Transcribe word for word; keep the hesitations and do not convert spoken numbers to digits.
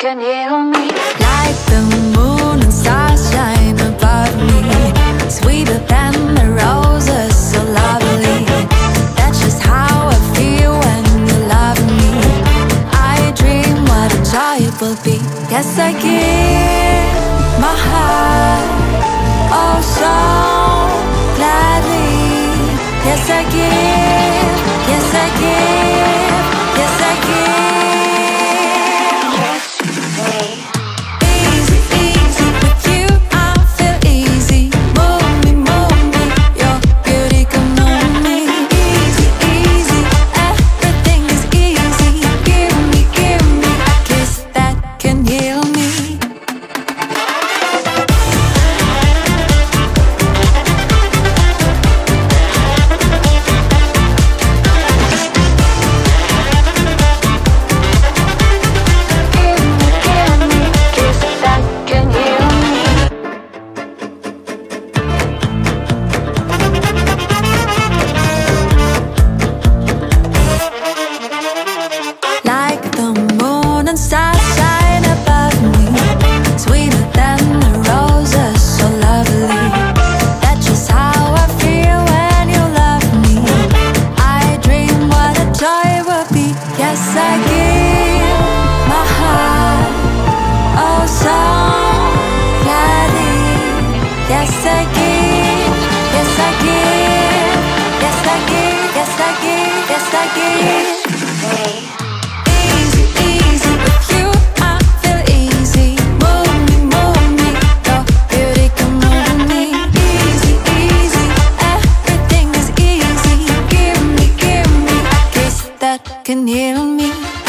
can heal me. Like the moon and stars shine above me, sweeter than the roses, so lovely. That's just how I feel when you love me. I dream what a joy it will be. Yes, I give my heart, oh so gladly. Yes, I give, yes, I give, yes, I give. Easy, easy, with you I feel easy. Move me, move me, your beauty can move me. Easy, easy, everything is easy. Give me, give me a kiss that can heal me. Like the moon and stars shine above me, sweeter than the roses, so lovely. That's just how I feel when you love me. I dream what a joy will be. Yes, I give my heart, oh so gladly. Yes, I give, yes, I give, yes, I give, yes, I give, yes, I give. Easy, easy, with you I feel easy. Move me, move me, your beauty can move me. Easy, easy, everything is easy. Give me, give me a kiss that can heal me.